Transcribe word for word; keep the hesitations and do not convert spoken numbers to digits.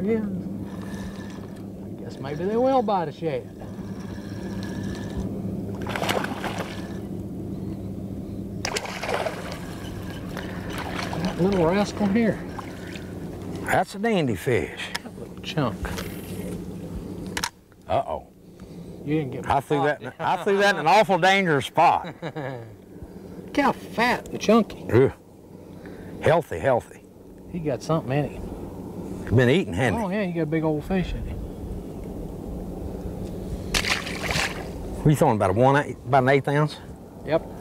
again. I guess maybe they will bite a shad. That little rascal here. That's a dandy fish. That little chunk. Uh-oh. You didn't get I threw that. In, I threw that in an awful dangerous spot. Look how fat and chunky. Ugh. Healthy, healthy. He got something in him. He's been eating, hasn't Oh yeah, you got a big old fish in him. he? What are you throwing, about a one, eight, about an eighth ounce? Yep.